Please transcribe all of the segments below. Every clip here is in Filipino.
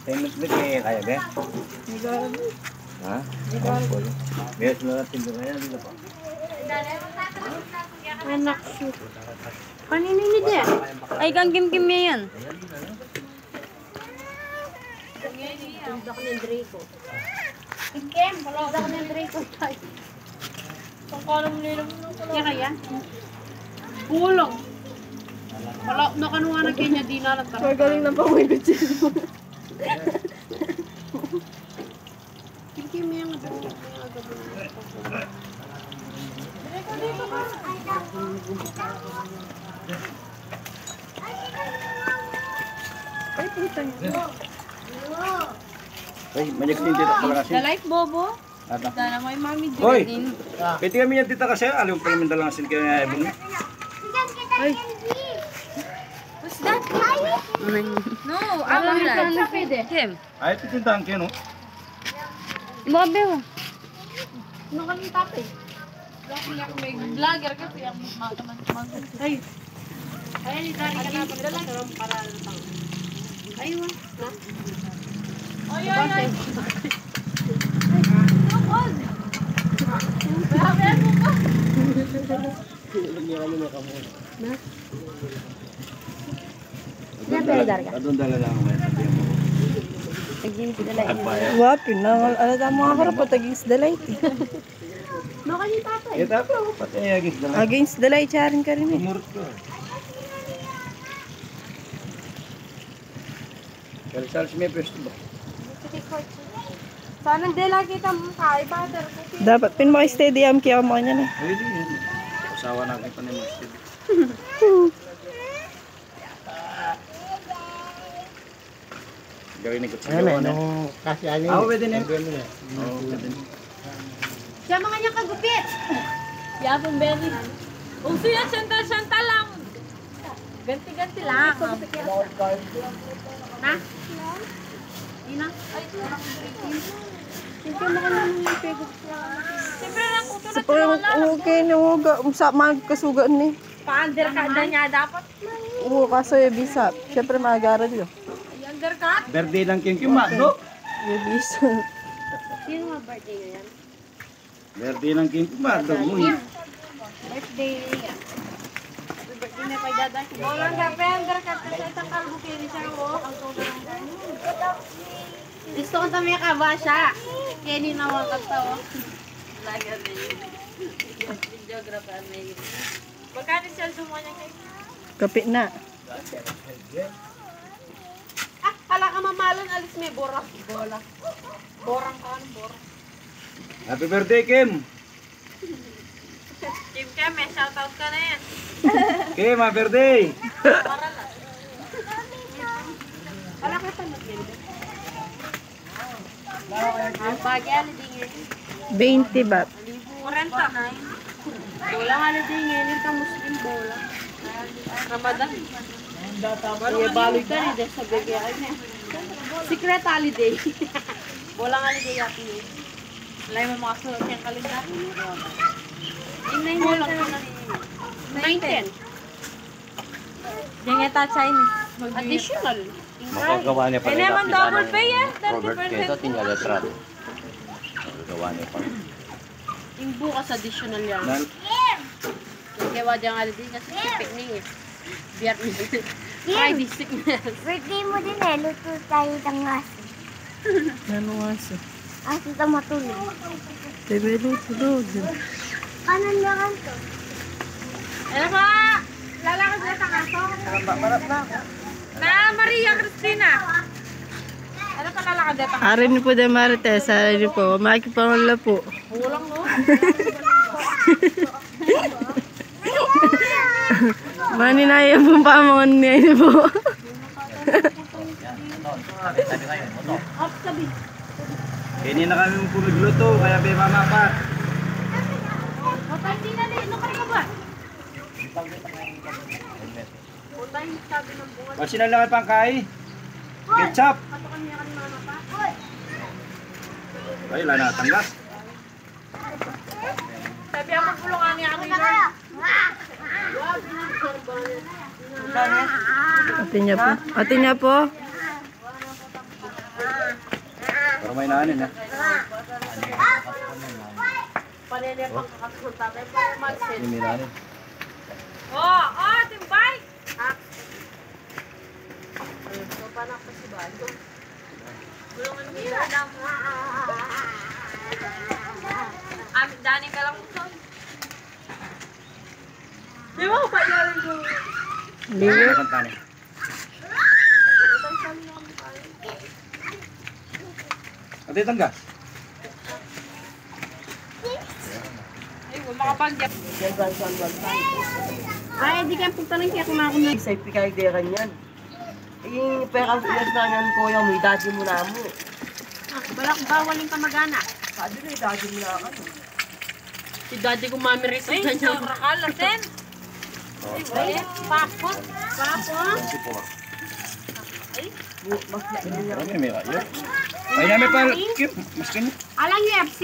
Tenut na kaya be? Ha? Bias na natin doon kaya dito pa. Anak siya. Kanina ni de? Ay, kang kim-kim yan. Tunda ko ng Draco. Kim, tunda ko ng Draco tayo. Pangkalam nila mo na pala. Kaya? Kulang. Wala na kanuha na kanya, di na lang. Magaling na pa mo yung bitsin mo. Kim yung dito ka. Ay, puta niya. Ay, manyak din dito pala kasi. The life, Bobo. Ata. Dala mo yung mami Hoy! din. Pwede kami yan tita kasi. Alam pa namin dalang asin kayo nga ibon. Ay, What's that? No, I'm not pwede. Kim. Ay, pitintahan kayo no? Imabe mo. Ano ka ng tatay? May vlogger kasi ang mataman. Ay. Ay, dari ka na pagdala. Para lang. Ayun. Ay, ay, ay. Tukod. Grabe mo ka. Adun dala lang ako ngayon. Sabihan mo. wapin na. Alata mo nga karap, against the light. No, kanyung tatay. Ito ako, pati agis dala. Against the light, charin ka rin eh. Umurot ko. Kalisal si may pwesto ba? Sana hindi lagi ka mukha. Butter. Dapat pinaka-stadium kaya mo kanya na. Pwede yun. Usawa natin pa ni Masjid. Gawin ni Kutsilo. Nung kasi ano Ah, pwede na yun. Oo, pwede na. Siya mga niya kagupit. Yapon, Benny. Kung siya, santa lang. Ganti-ganti lang. Na? Ina? Ay, Siyempre mo ka naman yung pegot. siyempre lang uto Sa parang okay na huwag sa magkasugan ni. Pa-undercut na niya dapat. Oo, kaso yung bisa. Siyempre magagaran yun. Ay, undercut? Birthday lang Kim Kim, no? Yung bisa. Sino nga birthday niya yan? Birthday lang Kim Kim, no? Birthday niya. Birthday niya kay daday. Walang gabi, undercut na sa isang kalbo kini siya. Ang tulo ng gano'n. Gusto ko tami ka ba siya? Kenny na wakat to. Lagi na yun. Videographer na yun. Magkano siya sumanya kayo? Kapit na. Ah, hala ka mamalan, alis may borak. Bola. Borang ka, ano borang? Happy birthday, Kim! Kim Kim, may shoutout ka na yan. Kim, happy birthday! Para lang. Hala ka pa mag-ganda. Ang pagi, aliding yun. 20 baht. 40 na yun. Bola nga aliding yun, yung Muslim bola. Ramadan. Iya baloy ka rin, dahil sa bigay na. Secret holiday. Bola nga aliding yakin yun. Wala yung mga sulat yung kalendar. Bola ko na 19. Diyan nga ta Chinese. Additional. Magagawa niya pa Kaya naman double pay yan. Robert 30%. Keto, tinggal letrat. Magagawa niya pa. Yung bukas additional yan. Nan, Yung kaya wadyang holiday kasi sipik niya eh. Biyernes. Friday sickness. Birthday mo din eh, luto tayo ng aso. Ano aso? Aso na matulog. Bebe, luto. Kanan na kanto. Ano ba? Lalakas na sa kaso? marap na. Na Maria Cristina. Ano pa lalakad na ta? Arin niyo po de Marites, arin niyo po. Makikipangala po. Kulang no? Maninaya po pamangon niya po. Up sabi. Kini na kami puro nagluto, kaya be mama pa. Matay din na din. Ano ka ba? Utay sabi ng bunga. Basi na lang ang pangkay. Ketchup. Patukan niya kanina mama pa. Ay, wala na tanggas. Sabi ako pulungan niya kami Lord. Ate niya po. Ate niya po. Para may naanin ha. Panene pang kakasunta tayo pa mag-set. Hindi may naanin. Timbay! So, panak pa si Bado. Bulungan nila lang. Dani ka lang ito. Di ba ko pa yun ko? Liyo. Kantani. Ate tangga. Ay, wala ka pang dyan. Ay, di ka punta ng kaya kung ako na. Isa'y pikay-deran yan. Eh, pera siyas na yan ko yung may daddy mo na mo. Balak bawaling kamag-anak. Sabi na yung daddy mo na ka. Si daddy ko mami rin sa kanya. Ay, rakal, atin. Ay, papo. Papo. 24. Ano may kayo? Ay namin pa. Kim, mas kanya. Alang UFC?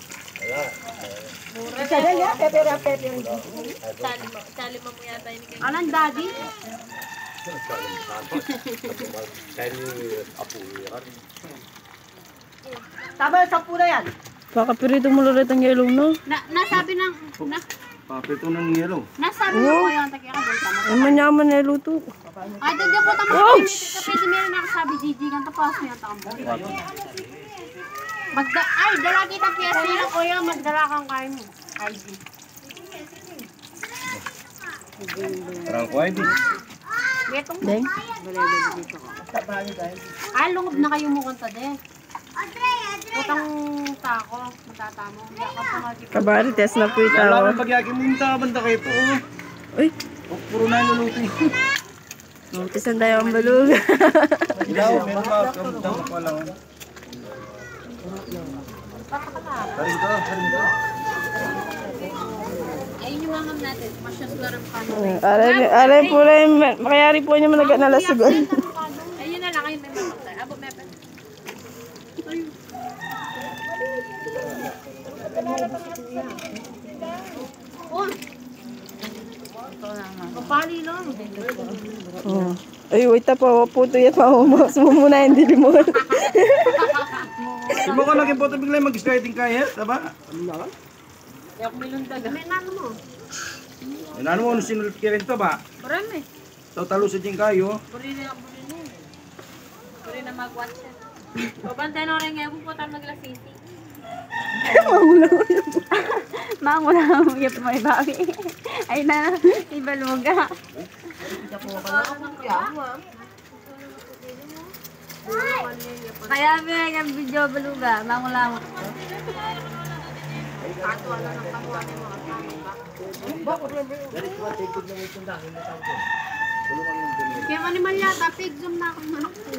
Isa na yan, pepera. Salima mo yata yun. Alang daddy? Tama yung 10 na yan. Baka pirito mo ulit ang yellow, no? Nasabi ng... Papito ng yellow. Nasabi mo ko yung tagya ka doon. Tama. Ay, manyaman na yellow to. Ay, doon po tama. Kapit meron nakasabi, Gigi, ganito pa ako yung tambo. Ay, dala kita piyesa yun, kuya. Magdala kang kain mo. ID. Parang ko ay di. Betong Deng. balay dito ko. Ay, lungod na kayo mo kanta din. Utang tako, matatamo. Yakap pa nga dito. Kabari, test na po ito. Wala kang pagyagi mo yung banda kayo po. Uy, Puro na luluto. mutisan tayo ang balug. Ilaw, meron ka. Kamutang pa lang. Karin ka. Ayun yung mamam natin. Masyas na rin pa. Aray po lang, makayari po niya managat na lasugan. Ayun na lang, ayun may mamatay. Abo, mepe. Oh! Kapali lang. Ay, wait pa, puto yan pa. Mas mo muna, hindi mo. Di mo ka naging photo bigla mag-sliding kaya, taba? Yak milundag. May nano mo. Ano mo, sinulot ka rin to ba? Marami. Talusin din kayo. Buri na mag-watch yan. O, bantay na rin ngayon. Pupunta maglasisi. Mangula mo yung may bawi. Ay na, ibaluga. Kaya may yung video baluga, mangula mo. Kaya manimal yata, pig zoom na ako manok po.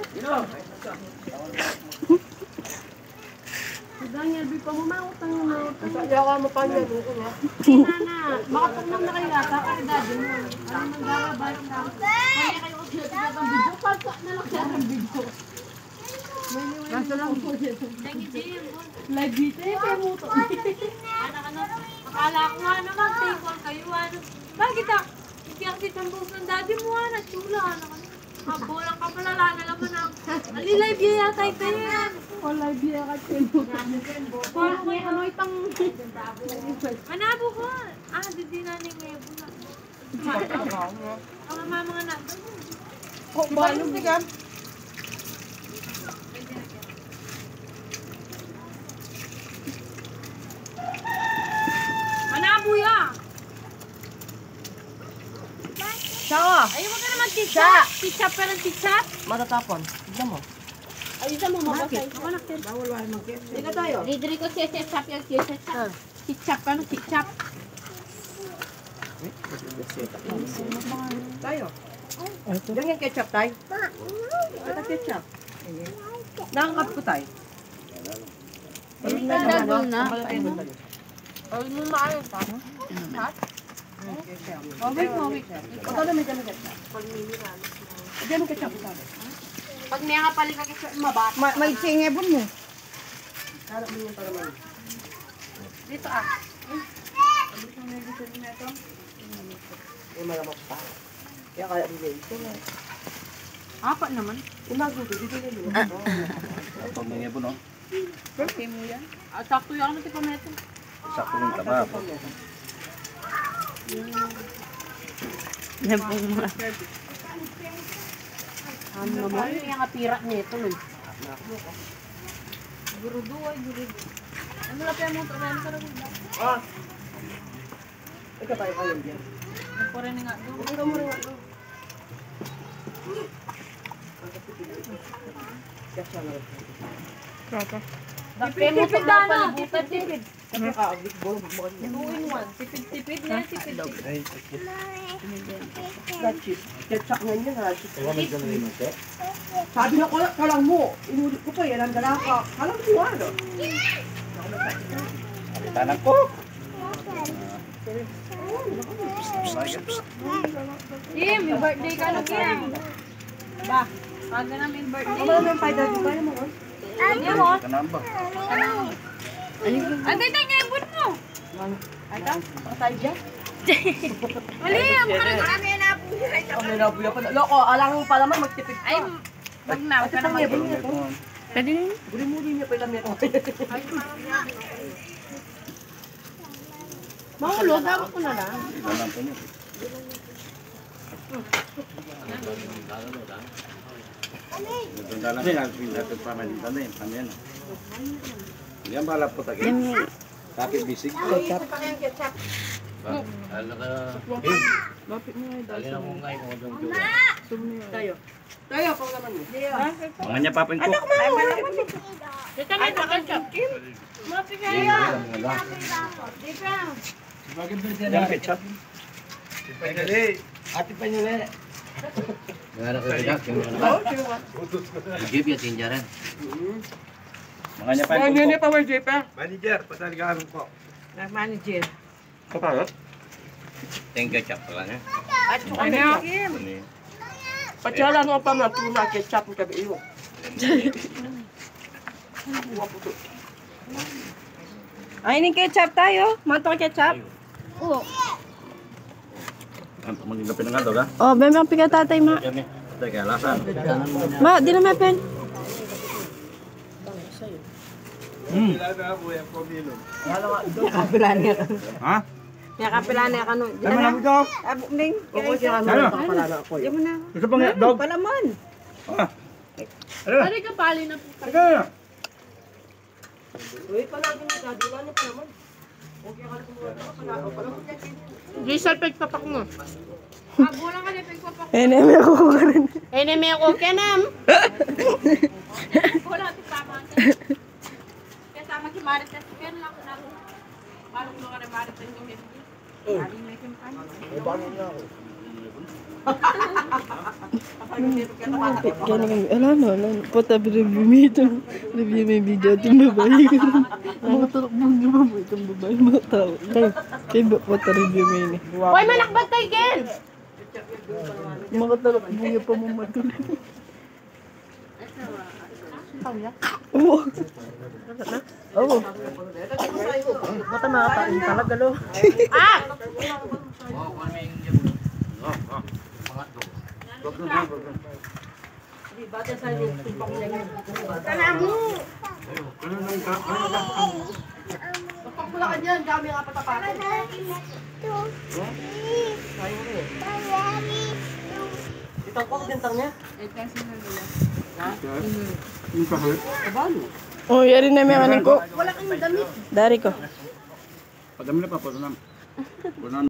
Hanggang yalbi pa humautang na. Yawa mo pa niya. Nana, makapagmam na kayo yata, kaya daddy mo. Ano nang gagabalik na ako. Kaya kayo ulit ng video, pagka na lang siya ng video. Nasa lang po siya. Live dito eh, kaya mo ito. Ano, akala ko ano, mag-take one kayo, ano. Bakit ah? Hindi ang sitambos ng daddy mo, ano, chula, ano. Bolang ka pala, lana naman ako. Ali-live yata ito yan. O, live yata ito. Parang may ano itang... Manabo ko. Didi na ni Ngebo na. Ang mga nado. Oh, balong bigam. Manabo ya! Sawa. Ay, wag ka naman titsa. Titsa pa ng titsa. Matatapon. Tignan mo. Ay, isa mo mabasay. Ako na, Ken. Bawal wala mag-get. Hindi tayo. Didri ko siya chap yung chap. Titsa pa ng titsa. Tayo. Diyan yung ketchup tayo. Ito ketchup. Nakakap ko tayo. Dadol na. Ay, mo maayon pa. Mawik. Ito na may dyan ketchup. Diyan yung ketchup tayo. Pag may nga pali ka kasi mabat. May singebon mo. Harap mo yung para man. Dito ah. May malamok pa. Kaya kaya bigay ito. Apat naman. Umago ko, dito na yun. Pag mga po, no? Okay mo yan. Sakto yan naman si Pameto. Sakto ng taba. Yan po mga. Ano naman? Yung kapira nito. Gurudo ay gurudo. Ano lang pa mo trabaho sa rago? Ah. Ikaw tayo kayo dyan. Ako rin nga do. Ikaw mo rin ako. Kasya na rin. Dapre mo sa mga palibutan. Tipid. Kasi ka, bolo mo. 2-in-1. Tipid na tipid. Gachis. Ketchup nga niya ha. Sabi na ko, kalang mo. Inulit ko pa yan. Ang dala ka. Kalang mo ano? Tanan ko. Kim, yung birthday ka na Kim. Ba, pag na may birthday. Ako naman yung 5:30 tayo mo. Ano mo? Kanamba. Antay tayo niya yung boot mo. Ata? Patay dyan? Mali, makarang kami na po. Ang nabuya pa. Loko, alang pa naman magtipid ka. Ay, wag na. Wag ka na mag- Pwede na. Buri-muri niya pa ilang meron. Mahulog, dapat ko na lang. Dalam po niyo. Dalam niya. Dapat pa man dito na yun. Ano yan? Yan balap po tayo. Tapi bisig. Ketchup. Tayo. Tayo, pang naman mo. Mga niya papin ko. Dito na ito, ketchup. Yan ketchup. Ati pa nyo na. Ngara ka rin ako. Give you tinjaran. Mga niya papin ko. Ano pa wala pa? Manager, pataligaan ko. Manager. Kapag? Thank ketchup pala niya. At saka na. Patsala no pa na tuna ketchup ng kabi iyo. Ay, ning ketchup tayo. Manto ketchup. Oo. Ang pamangin na pinangato ka? Oh, beme ang piga tatay, ma. Yan eh. Teka, lasan. Ma, di na may pen. Kapila niya. Ha? Kaya kapila na ka nun. Di Tama na na ito. Abo, ning. Ako siya ano pala na ako. Di mo na. Gusto pang dog? Palaman. Ah. Pari ka pali na po. Teka. Uy, palagi ni daddy ano pa naman. Okay ka lang pala mo. Diesel peg papak mo. Abulang ka na peg papak. Eh, na may ako ka rin. Eh, na may ako kenam. Wala ito tama. Kaya tama si Marites. Kaya lang ako na ako. Palong mo ka na Marites yung hindi. Aling na yung Gani kami. Ala no. Pata review mo ito. Review may video ating babae ka rin. Mga tarok mo yung babae itong babae. Mga tao. Kaya pata review mo yun eh. Hoy, manakbat kay Ken! Mga tarok mo yung pamamatuloy. Oo. Oo. Bata makakain talaga lo. Ah! Bata sa yung tumpang niya yun. Kanamo! Pagpula ka dyan, kami nga patapakan. Itang kong dintang niya. Kabalo. Oh, yari na may kanin ko. Wala kang damit. Dari ko. Padami na pa po.